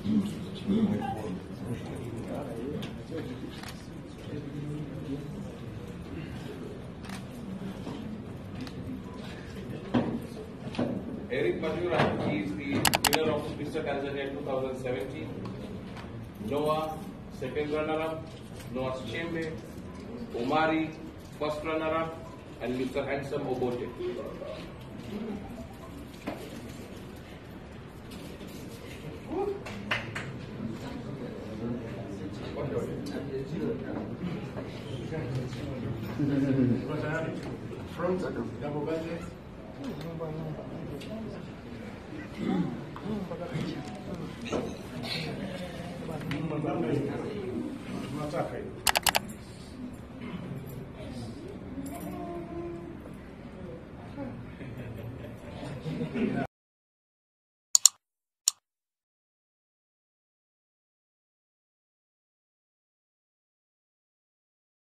Eric Majura, he is the winner of Mr. Tanzania 2017. Noah, second runner-up. Noah Chembe. Omari, first runner-up. And Mr. Handsome Obote. Front, double budget. Unataka hiyo.